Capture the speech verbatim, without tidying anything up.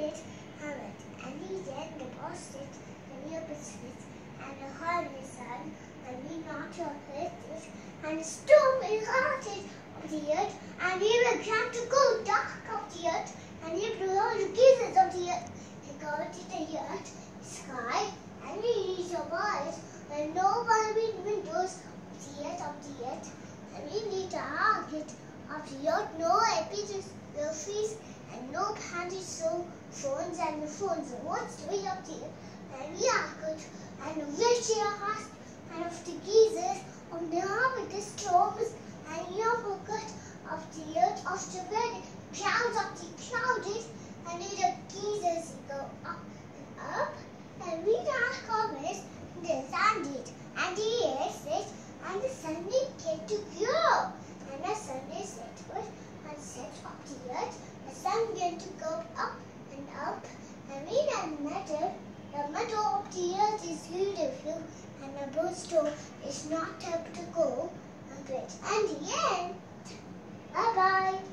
it, have it, and he then deposited the near business and the horizon, and we not your it, and the storm is hearted of the earth, and he began to go dark of the earth, and he blew all the pieces of the earth. He covered the earth, sky, and he reached your voice, and no bulbing windows of the earth of the earth, and we need to target of the earth, no episodes, no fees, and no panties, so phones and the phones, and what's the way of the earth, and we are good, and the rich heart, and of the geezers, of the harvest, the storms, and your forgot of the earth, of the very clouds of the clouds, and the geezers go up and up, and we are comments, the sun did, and the air set, and the sun did get to go, and the sun is set with, and set of the earth, the sun began to go up and up, and we have metal, the metal of the earth is beautiful, and the bird is not able to go, and great. And the end. Bye bye.